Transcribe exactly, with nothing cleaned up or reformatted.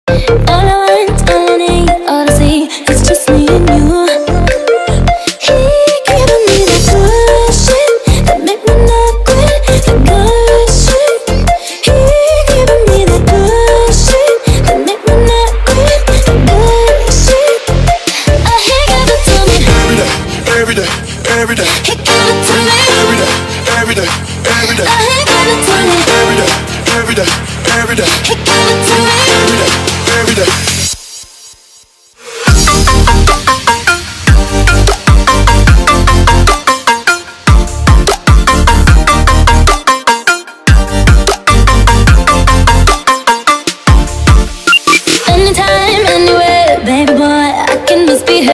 All I want, all I need, all I see, it's just me and you. He giving me that good shit that make me not quit, that good shit. He giving me that good shit that make me not quit, that good shit. Oh, he give it to me every day, every day, every day. He give it to me every day, every day, every day. Oh, he give it to me every day, every day, every day. He give it to me every day.